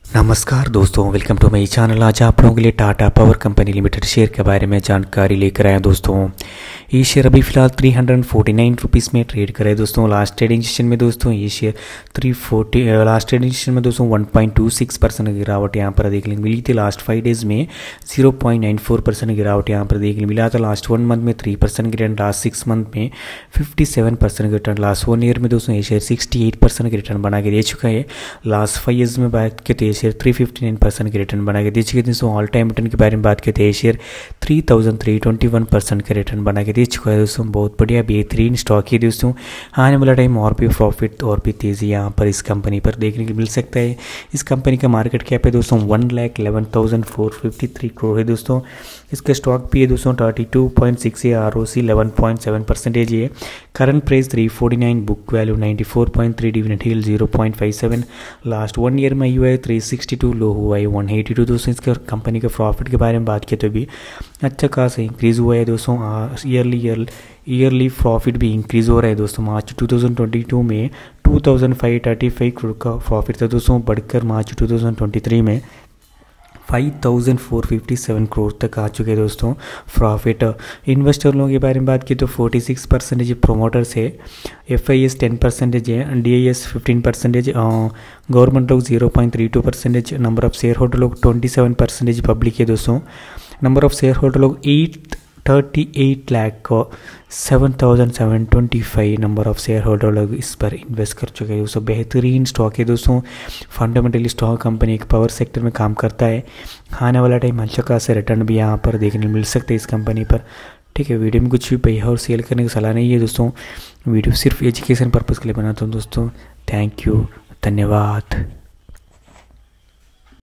नमस्कार दोस्तों, welcome to my channel. आज आप लोगों के लिए Tata power company limited share के बारे में जानकारी लेकर आए दोस्तों। ये शेयर अभी फिलहाल 349 रुपीज़ में ट्रेड कर रहे हैं दोस्तों। लास्ट ट्रेडिंग सेशन में दोस्तों ये शेयर 340 लास्ट ट्रेडिंग सेशन में दोस्तों 1.26% गिरावट यहाँ पर देखने को मिली थी। लास्ट 5 डेज में 0.94% गिरावट यहाँ पर देखने को मिला था। लास्ट 1 मंथ में 3% की रिटर्न, लास्ट 6 मंथ में 57% की रिटर्न, लास्ट 1 ईयर में दोस्तों ये शेयर 68% की रिटर्न बना के दे चुका है। लास्ट 5 ईयर्स में बात करते हैं शेयर 359% की रिटर्न बना के दे चुके थे दोस्तों। ऑल टाइम रिटर्न के बारे में बात करते हैं शेयर 3321% के रिटर्न बना के दे चुका है दोस्तों। बहुत बढ़िया बेहतरीन स्टॉक है दोस्तों। आने वाला टाइम और भी प्रॉफिट और भी तेज़ी यहाँ पर इस कंपनी पर देखने को मिल सकता है। इस कंपनी का मार्केट कैप है दोस्तों 1,11,453 करोड़ है दोस्तों। इसका स्टॉक भी है दोस्तों 32.6 है, ROC 11.7% है। Current price 349, book value 94.3, dividend yield 0.57। Last 1 year में हुआ है 362, लो हुआ है 182 दोस्तों। इसका कंपनी के प्रॉफिट के बारे में बात किया तो भी अच्छा खासा इंक्रीज़ हुआ है दोस्तों। ईयरली प्रॉफिट भी इंक्रीज़ हो रहा है दोस्तों। मार्च 2022 में 2,535 करोड़ का प्रॉफिट था दोस्तों, बढ़कर मार्च 2023 में 5,457 करोड़ तक आ चुके हैं दोस्तों प्रॉफिट। इन्वेस्टर लोगों के बारे में बात की तो 46% प्रोमोटर्स है, FIS 10% है, DIS 15%, गवर्नमेंट लोग 0.32%, नंबर ऑफ शेयर होल्डर लोग 27% पब्लिक है दोस्तों। नंबर ऑफ शेयर होल्डर लोग 838,07,725 नंबर ऑफ शेयर होल्डर लोग इस पर इन्वेस्ट कर चुके हैं दोस्तों। बेहतरीन स्टॉक है दोस्तों। फंडामेंटली स्टॉक कंपनी एक पावर सेक्टर में काम करता है। आने वाला टाइम अच्छा खासा रिटर्न भी यहाँ पर देखने मिल सकते हैं इस कंपनी पर। ठीक है, वीडियो में कुछ भी पैसा और सेल करने की सलाह नहीं है दोस्तों। वीडियो सिर्फ एजुकेशन पर्पज़ के लिए बनाता हूँ दोस्तों। थैंक यू, धन्यवाद।